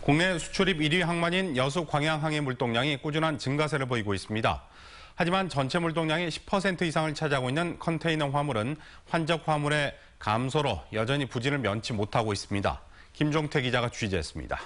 국내 수출입 1위 항만인 여수 광양항의 물동량이 꾸준한 증가세를 보이고 있습니다. 하지만 전체 물동량의 10% 이상을 차지하고 있는 컨테이너 화물은 환적 화물의 감소로 여전히 부진을 면치 못하고 있습니다. 김종태 기자가 취재했습니다.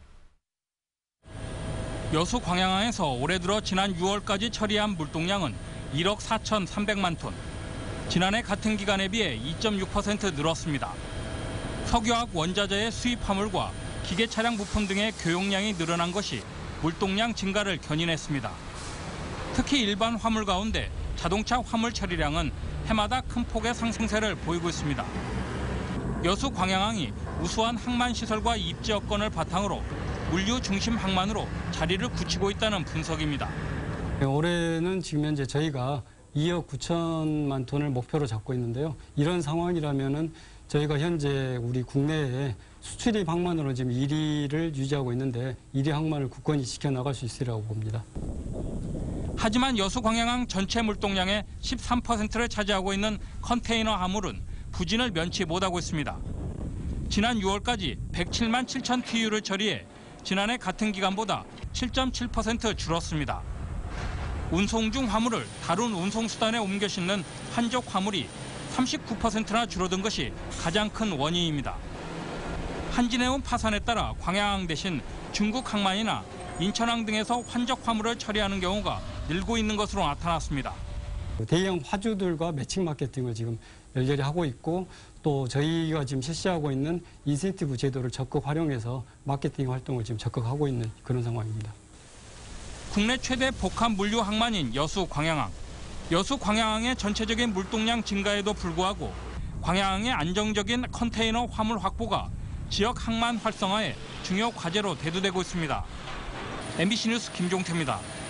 여수 광양항에서 올해 들어 지난 6월까지 처리한 물동량은 1억 4,300만 톤. 지난해 같은 기간에 비해 2.6% 늘었습니다. 석유화학 원자재의 수입 화물과 기계 차량 부품 등의 교용량이 늘어난 것이 물동량 증가를 견인했습니다. 특히 일반 화물 가운데 자동차 화물 처리량은 해마다 큰 폭의 상승세를 보이고 있습니다. 여수 광양항이 우수한 항만 시설과 입지 여건을 바탕으로 물류 중심 항만으로 자리를 굳히고 있다는 분석입니다. 올해는 지금 현재 저희가 2억 9천만 톤을 목표로 잡고 있는데요. 이런 상황이라면은 저희가 현재 우리 국내에 수출입 항만으로 지금 1위를 유지하고 있는데 1위 항만을 굳건히 지켜나갈 수 있으리라고 봅니다. 하지만 여수 광양항 전체 물동량의 13%를 차지하고 있는 컨테이너 화물은 부진을 면치 못하고 있습니다. 지난 6월까지 107만 7천 TU를 처리해 지난해 같은 기간보다 7.7% 줄었습니다. 운송 중 화물을 다른 운송수단에 옮겨 싣는 환적 화물이 39%나 줄어든 것이 가장 큰 원인입니다. 한진해운 파산에 따라 광양항 대신 중국 항만이나 인천항 등에서 환적 화물을 처리하는 경우가 늘고 있는 것으로 나타났습니다. 대형 화주들과 매칭 마케팅을 지금 열렬히 하고 있고 또 저희가 지금 실시하고 있는 인센티브 제도를 적극 활용해서 마케팅 활동을 지금 적극 하고 있는 그런 상황입니다. 국내 최대 복합 물류 항만인 여수 광양항. 여수 광양항의 전체적인 물동량 증가에도 불구하고 광양항의 안정적인 컨테이너 화물 확보가 지역 항만 활성화의 중요 과제로 대두되고 있습니다. MBC 뉴스 김종태입니다.